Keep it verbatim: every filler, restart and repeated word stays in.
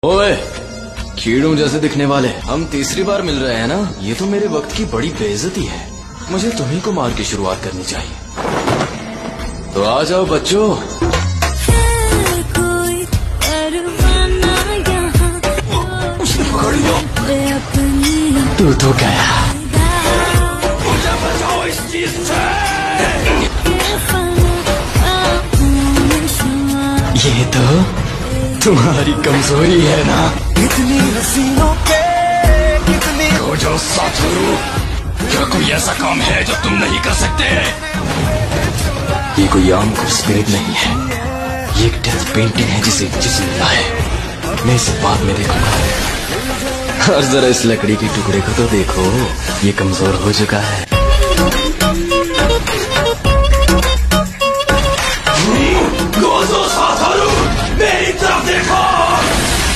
ओए कीड़ों जैसे दिखने वाले, हम तीसरी बार मिल रहे हैं ना। ये तो मेरे वक्त की बड़ी बेइज्जती है। मुझे तुम्ही को मार के शुरुआत करनी चाहिए। तो आ जाओ बच्चों। उसने पकड़ लिया। तू तो गया। मुझे बचाओ इस चीज से। ये तो तुम्हारी कमजोरी है ना। कितनी हसीनों पे कितनी हो जाओ साथू। क्या कोई ऐसा काम है जो तुम नहीं कर सकते? ये कोई आम स्पिरिट नहीं है, ये एक डेथ पेंटिंग है जिसे जिसम मिला है। मैं इसे बाद में देखूंगा। और जरा इस लकड़ी के टुकड़े को तो देखो, ये कमजोर हो चुका है।